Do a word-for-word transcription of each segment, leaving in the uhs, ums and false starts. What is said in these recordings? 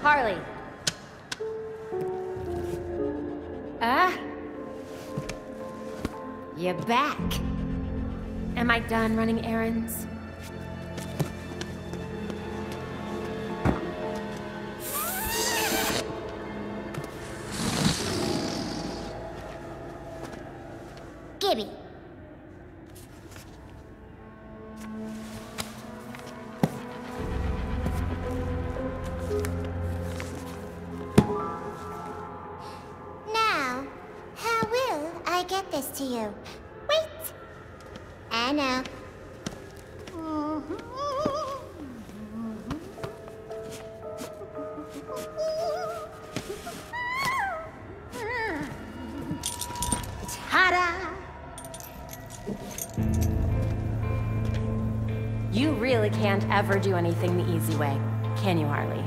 Harley. Ah? You're back. Am I done running errands? Gibby. Now, how will I get this to you? Wait! I know. Ta-da! You really can't ever do anything the easy way, can you, Harley?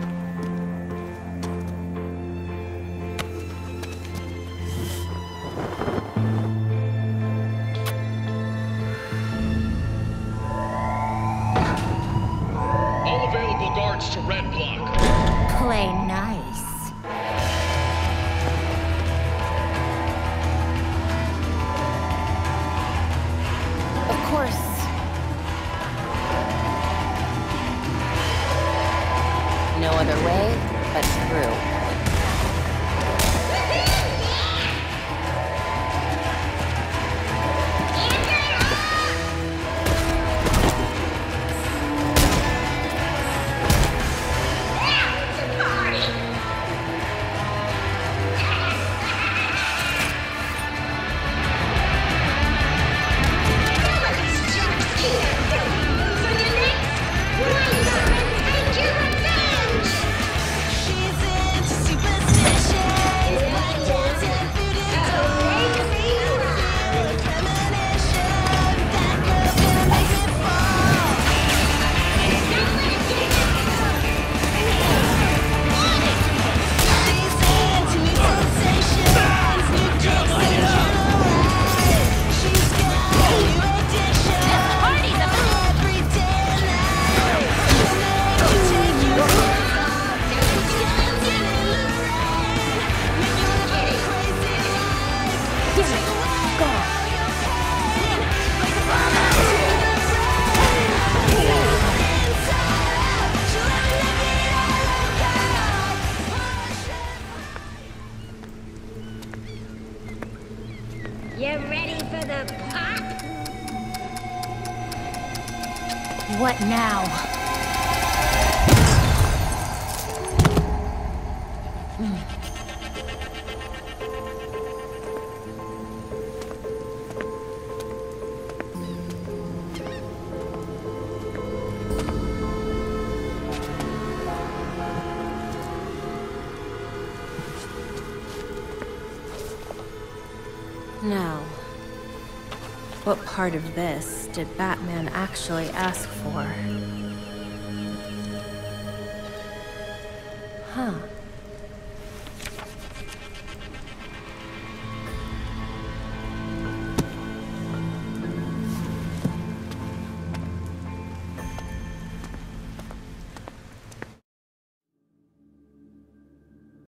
All available guards to red block. Play nice. Of course. No other way but through. You ready for the pop? What now? Now, what part of this did Batman actually ask for? Huh.